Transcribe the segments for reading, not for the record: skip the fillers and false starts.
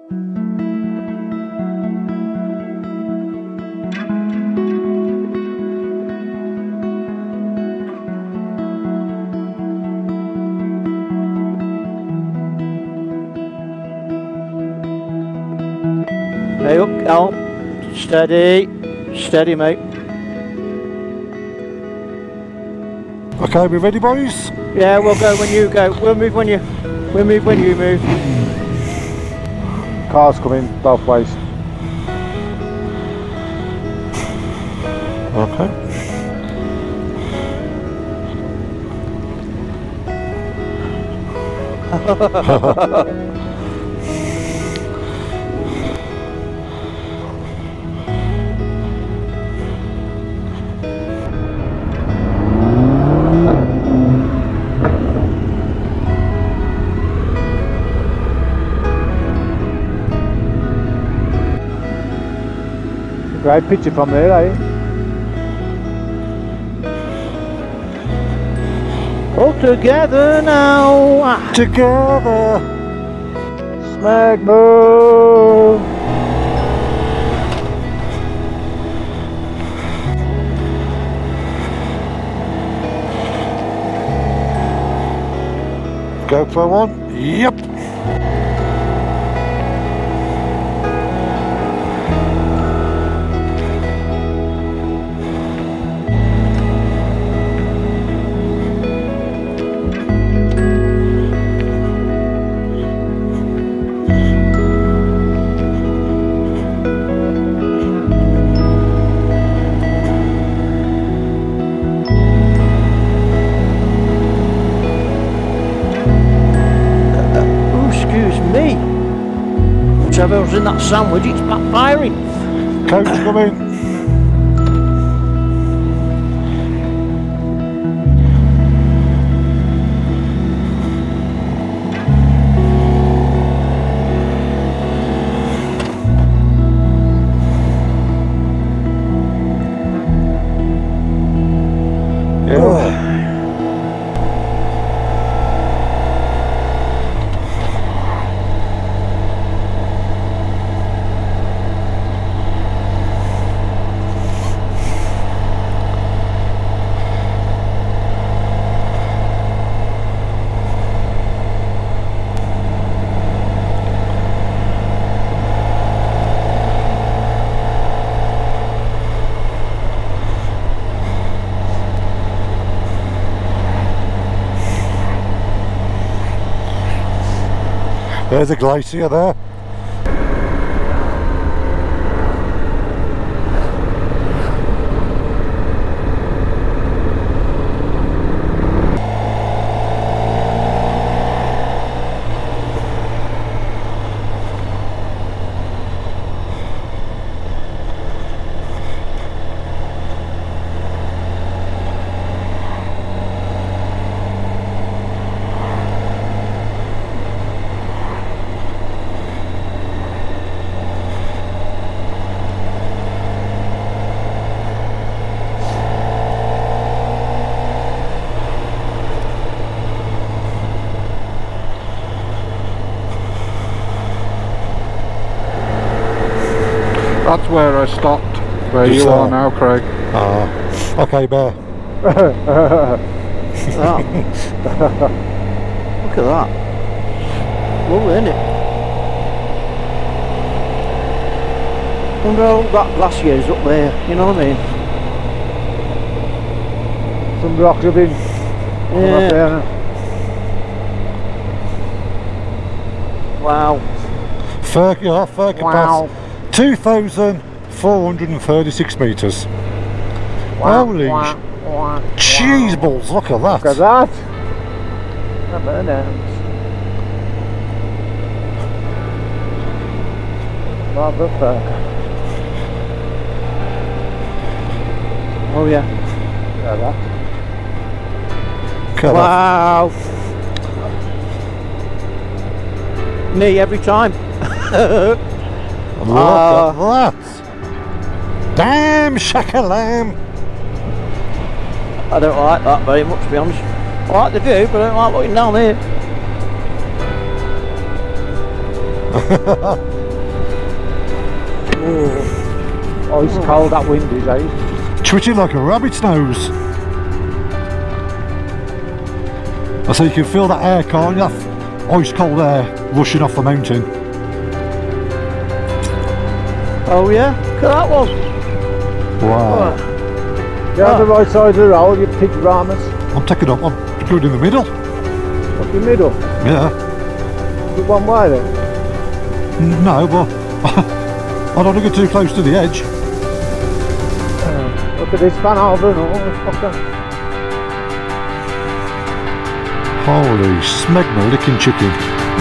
Hey up, Cal. Steady. Steady, mate. Okay, we ready, boys? Yeah, we'll go when you go. We'll move when you move. Cars coming both ways. Okay. Great picture from there, eh? All together now. Together. Smegmo! GoPro on? Yep. Whatever's in that sandwich, it's backfiring. Coach coming. There's a glacier there. That's where I stopped, where you are now, Craig. Okay, Bear. Look at that. Lovely, isn't it? Wonder how that glacier's up there, you know what I mean? Some rocks have been up there. Wow. Firky Wow. Pass, 2,436 metres. Holy cheese balls, look at that. Look at that. Motherfucker. Oh yeah. Look at that. Look at Wow. Me every time. that. Look at that. Damn shakalam. I don't like that very much, to be honest. I like the view, but I don't like looking down here. Oh, it's cold, that wind is, eh? Twitching like a rabbit's nose. I say you can feel that air, can't you? That ice cold air rushing off the mountain. Oh yeah, look at that one. Wow. You're on the right side of the road, you pig rammers. I'm taking up, I'm good in the middle. Up the middle. Yeah. Is it one way then? No, but I don't want to get too close to the edge. Look at this fan over and all. Fucker. Holy smegma licking chicken.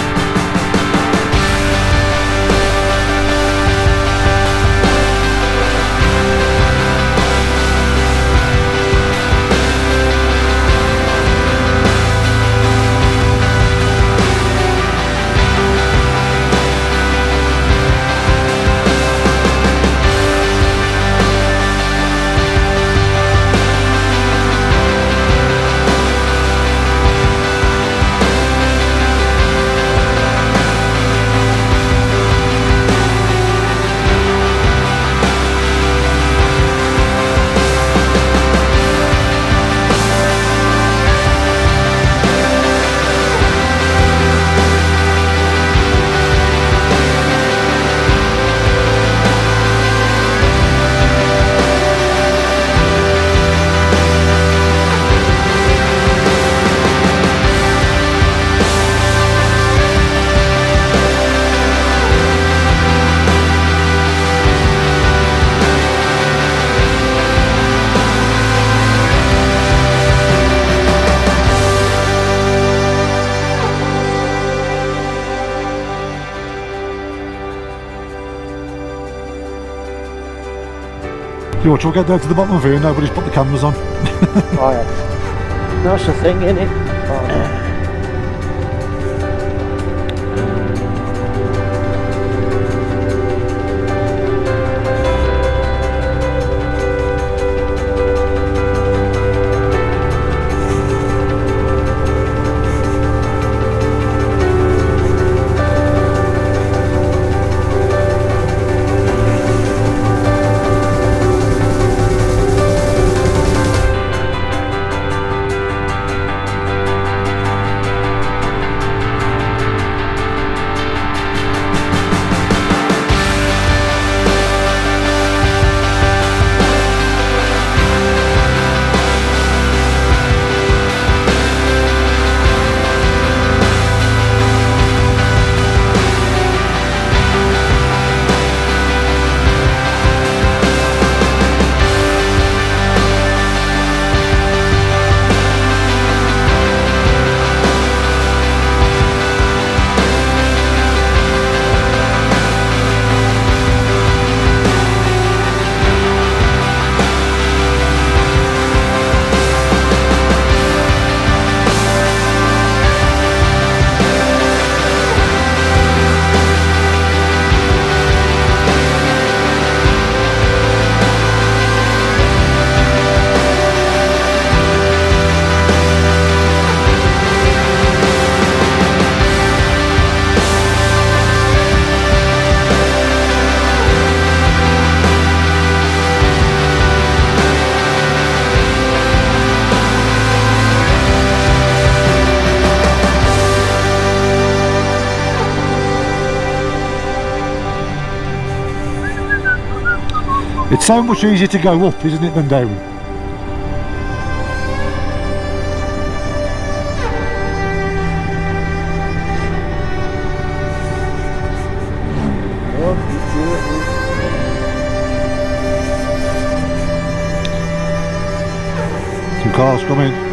You watch, we'll get down to the bottom of here and nobody's put the cameras on. Oh yeah. That's the thing, isn't it? It's so much easier to go up, isn't it, than down? Some cars coming.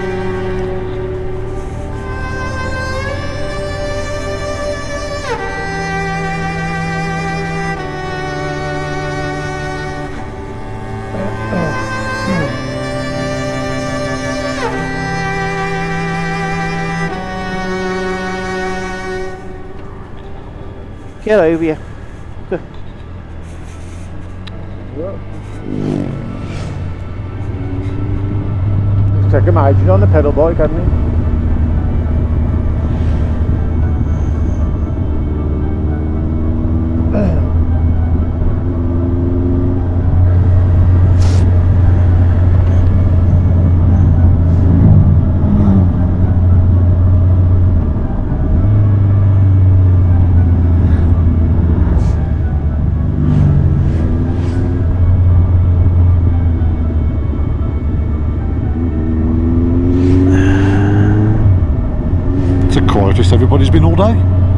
Get over here. Good. Just take a margin on the pedal bike, hadn't he? all day.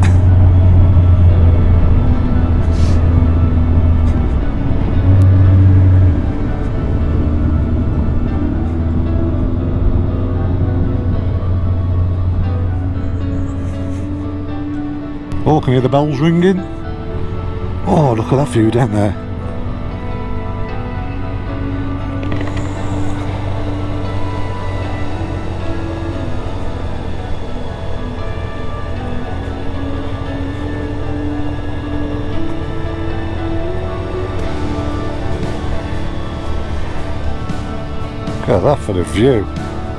Oh, can you hear the bells ringing? Oh, look at that view down there. Look at that for the view.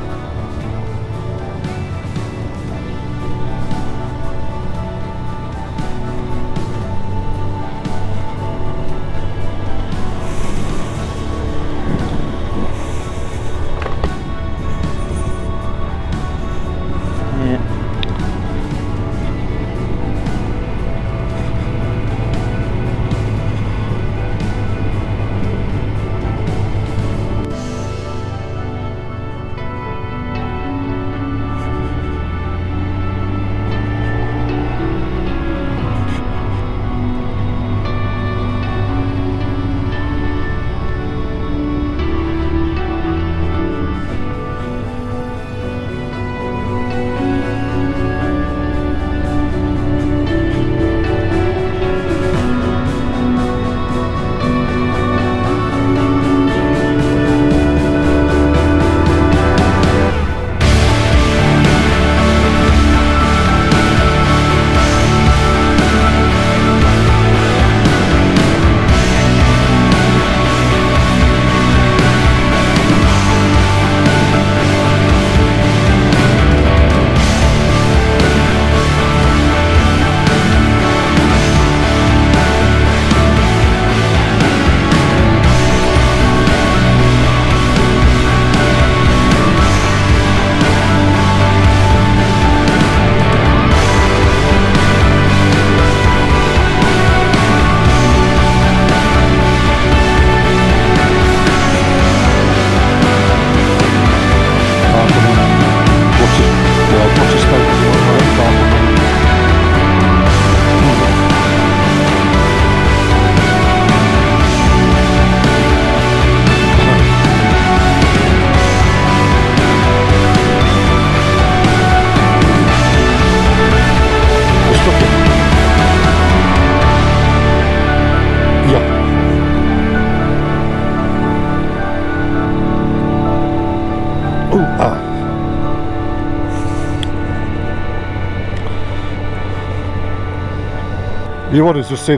You want to just see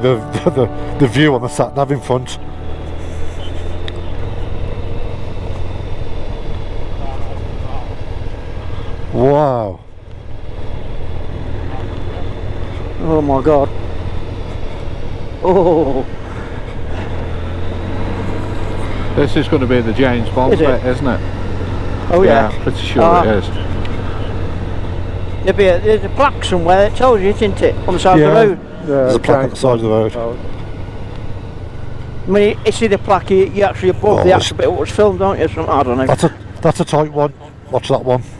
the view on the sat nav in front. Wow. Oh my god. Oh. This is going to be the James Bond bit, isn't it? Oh yeah. Yeah, pretty sure it is. There's a plaque somewhere that tells you, isn't it? On the side of the road. There's a plaque on the side of the road. I mean, you see the plaque, you actually above the actual bit of what's filmed, don't you? I don't know. That's a tight one. Watch that one.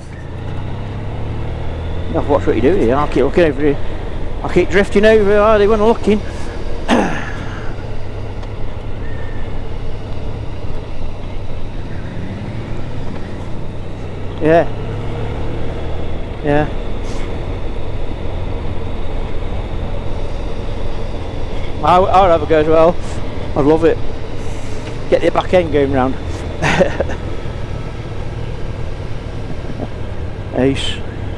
You have to watch what you do here. I'll keep looking over here. I'll keep drifting over here when I'm looking. Yeah. Yeah. I would have a go as well. I'd love it. Get the back end going round. Ace.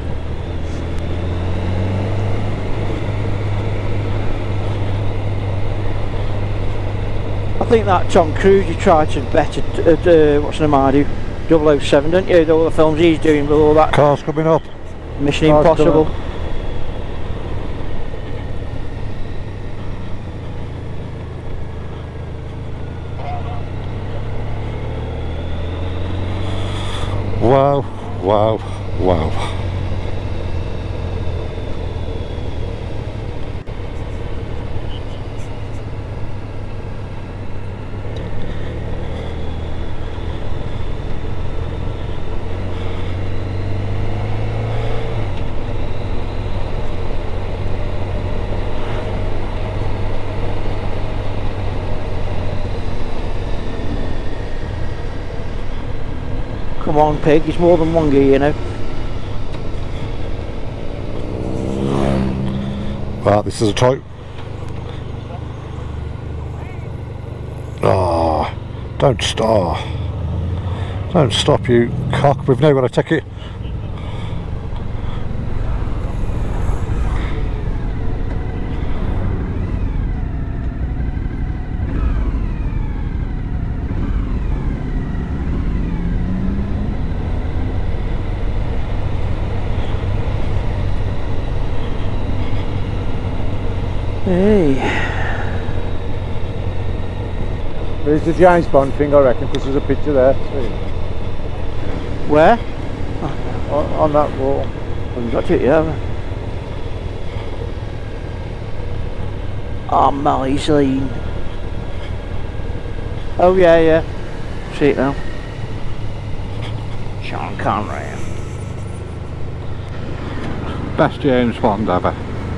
I think that Tom Cruise you tried to better what's the name I do? 007, don't you? All the films he's doing with all that. Cars coming up. Mission Impossible. Wow, wow, wow. Come on, pig, it's more than one gear, you know. Right, this is a type. Ah, don't stop. Don't stop, you cock. We've now got to take it. Hey. There's the James Bond thing, I reckon, because there's a picture there. See? Where? On that wall. Haven't got to it yet, have I? Oh, Maislene. Oh, yeah, yeah. See it now. Sean Connery. Best James Bond ever.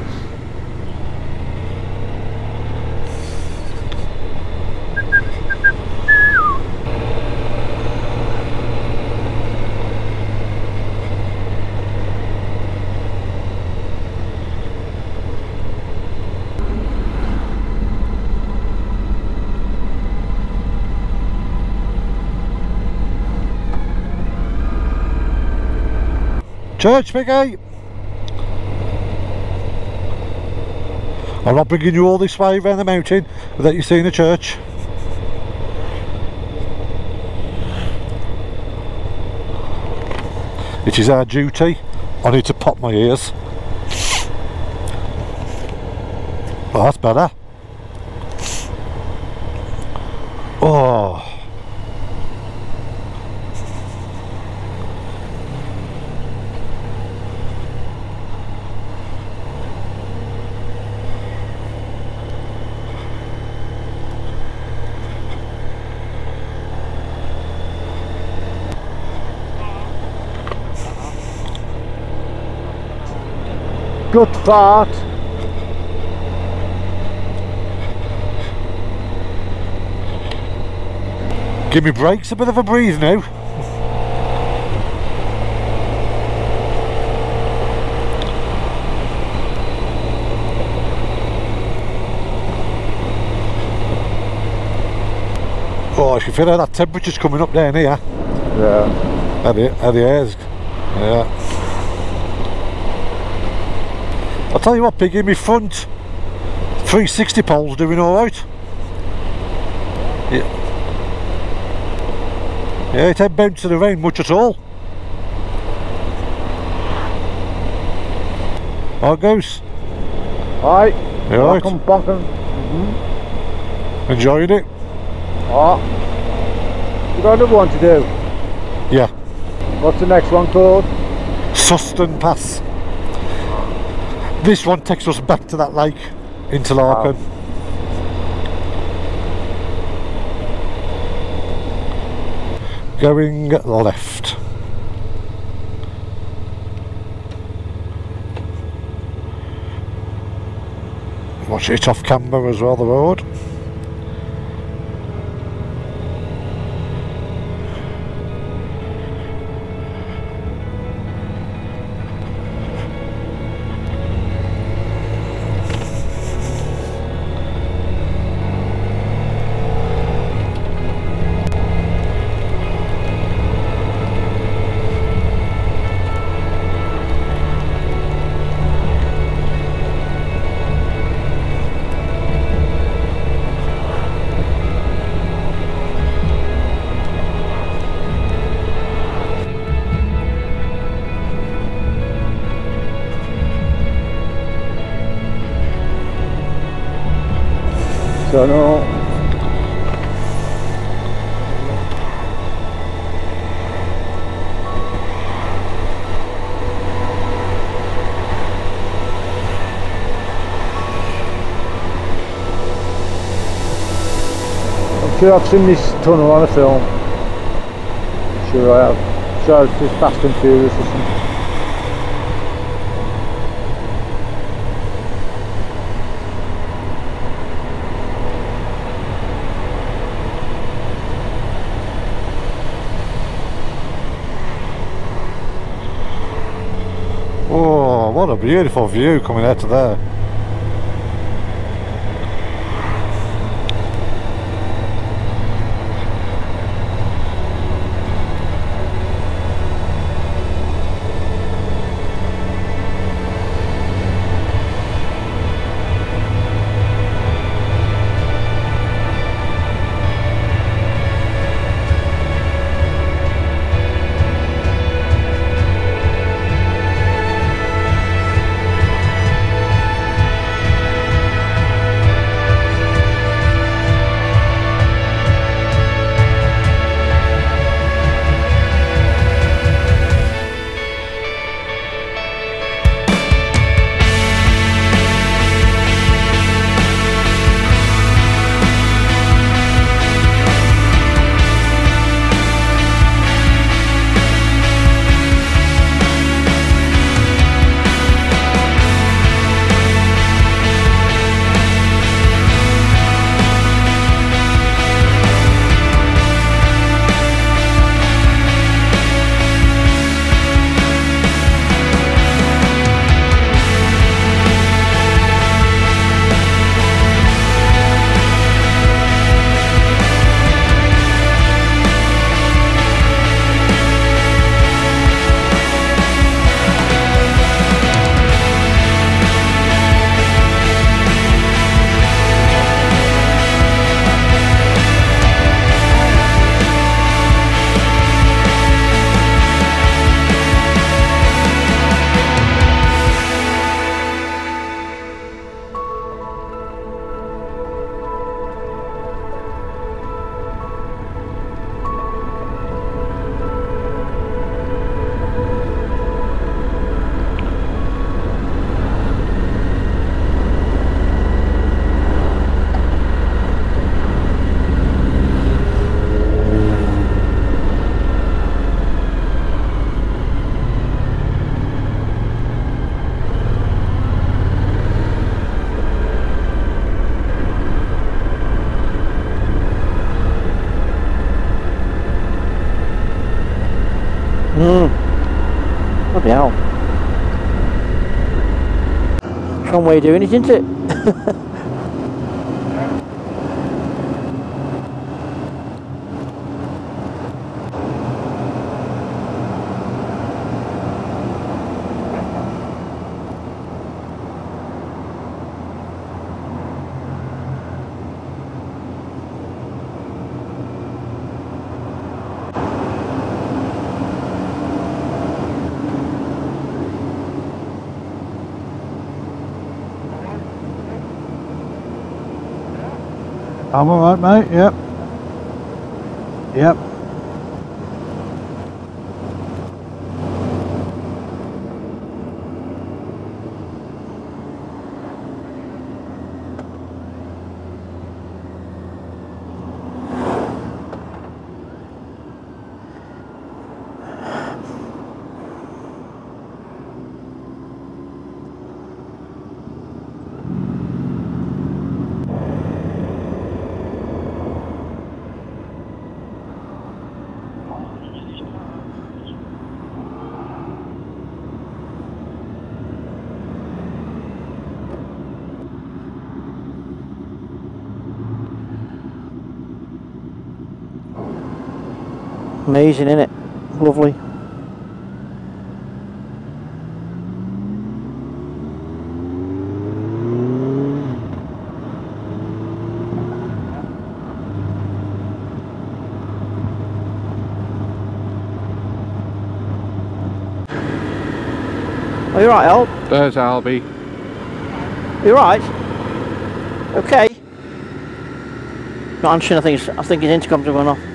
Church, Mickey! I'm not bringing you all this way around the mountain without you seeing the church. It is our duty. I need to pop my ears. Oh, that's better. Oh. Good fart. Give me brakes, a bit of a breathe now. Oh, I can feel how that temperature's coming up down here. Yeah. How the air's. Yeah. I'll tell you what, Piggy, my front 360 pole's doing alright. Yeah. Yeah, it ain't bouncing around much at all. How it goes? Alright. You alright? Bonking. Enjoying it? Oh. You got another one to do? Yeah. What's the next one called? Suston Pass. This one takes us back to that lake, into Larkin. Oh. Going left. Watch it off camber as well, the road. So no. I'm sure I've seen this tunnel on a film. Sure I have. Sure it's just Fast and Furious or something. a beautiful view coming out of there. Bloody hell. Strong way of doing it, isn't it? I'm alright, mate, yep. Yep. Amazing, isn't it? Lovely. Are you right, Al? There's Albie. You right? Okay. Not answering. I think his intercom's going off.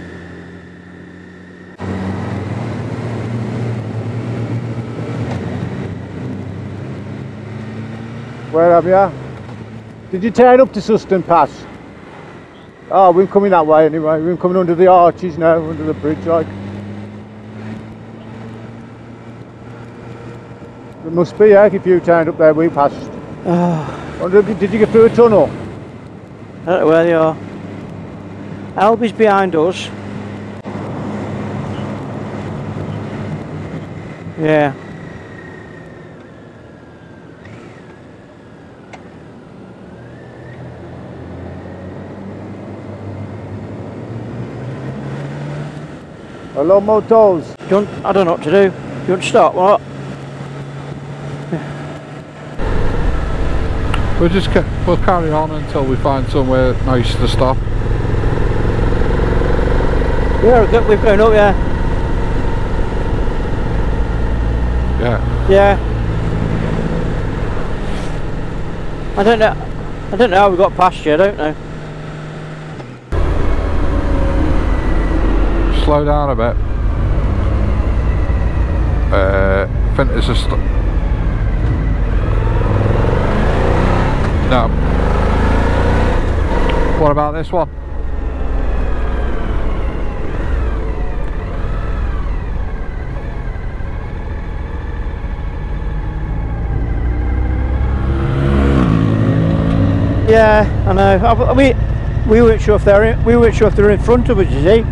Where have you? Did you turn up to Suston Pass? Oh, we're coming that way anyway. We're coming under the arches now, under the bridge, like. It must be, yeah, if you turned up there, we passed. Did you get through a tunnel? I don't know where they are. Albie's behind us. Yeah. A lot more tolls. I don't know what to do. You want to start? What? We'll carry on until we find somewhere nice to stop. Yeah, we've gone up, yeah. Yeah. Yeah. I don't know how we got past you, I don't know. Slow down a bit. I think there's a no. What about this one? Yeah, I know. We weren't sure if they're in front of us, you see.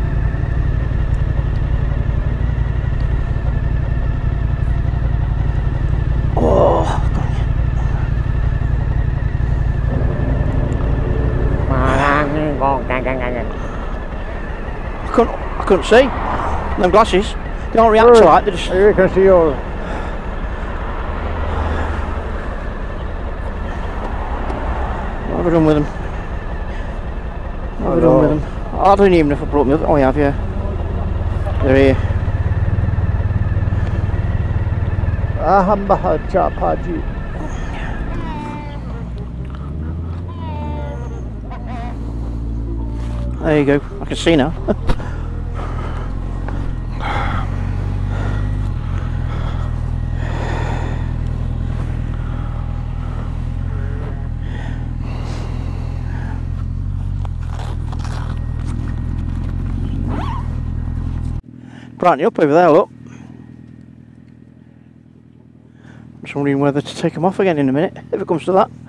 I couldn't see. Them glasses. They don't react to light, they just... You can see all. What have I done with them? What have I done with them? I don't even know if I brought them up. Oh, I have, yeah. They're here. There you go. I can see now. Brightening up over there, look. I'm just wondering whether to take them off again in a minute, if it comes to that.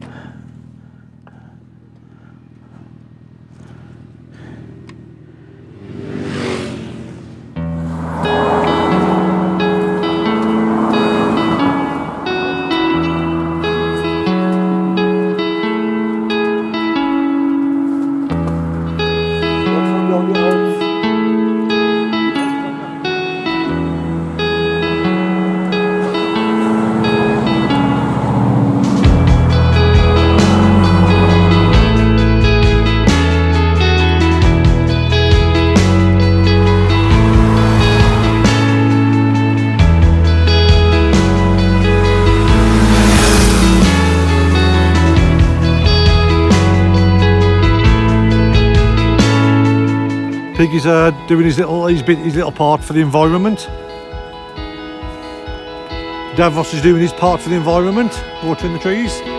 Piggy's doing his little part for the environment. Davros is doing his part for the environment, watering the trees.